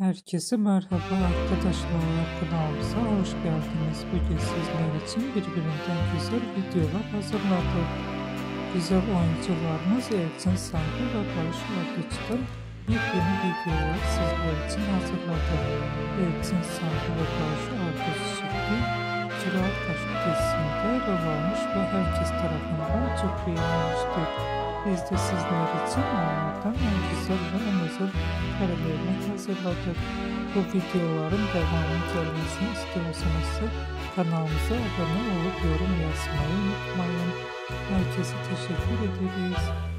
Herkese merhaba arkadaşlar, kanalımıza hoş geldiniz. Bugün sizler için birbirinden güzel videolar hazırladık. Güzel oyuncularımız Elçin Sangu ve Barış Arduç'tan yepyeni videolar sizler için hazırladık. Elçin Sangu ve Barış Arduç çifti Kira Taşı dizisinde rol almış ve herkes tarafından çok beğenilmiştir. Biz de sizler için onlardan en güzel ve en özel karelerini hazırladık. Bu videoların devamının gelmesini istiyorsanız kanalımıza abone olup yorum yazmayı unutmayın. Herkese teşekkür ederiz.